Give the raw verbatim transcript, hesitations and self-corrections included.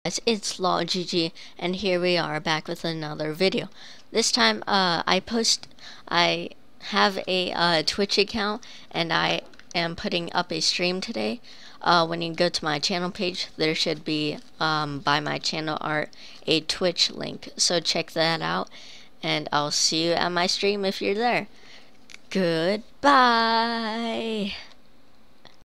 Guys, it's LawGG, and here we are back with another video. This time, uh, I post, I have a uh, Twitch account, and I am putting up a stream today. Uh, when you go to my channel page, there should be, um, by my channel art, a Twitch link. So check that out, and I'll see you at my stream if you're there. Goodbye!